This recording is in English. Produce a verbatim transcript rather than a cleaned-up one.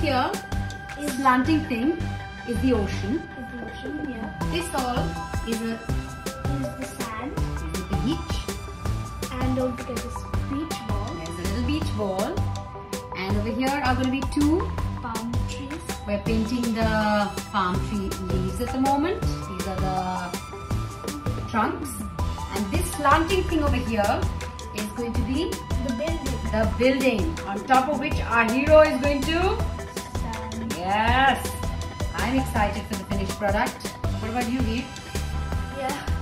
here is slanting thing is the ocean. Is the ocean, yeah. This all is a Is the sand. is a beach. And don't forget this beach ball. There's a little beach ball. And over here are going to be two. Palm trees. We're painting the palm tree leaves at the moment. These are the trunks. And this slanting thing over here is going to be The building. the building, on top of which our hero is going to... Sand. Yes! I'm excited for the finished product. What about you, Veer? Yeah.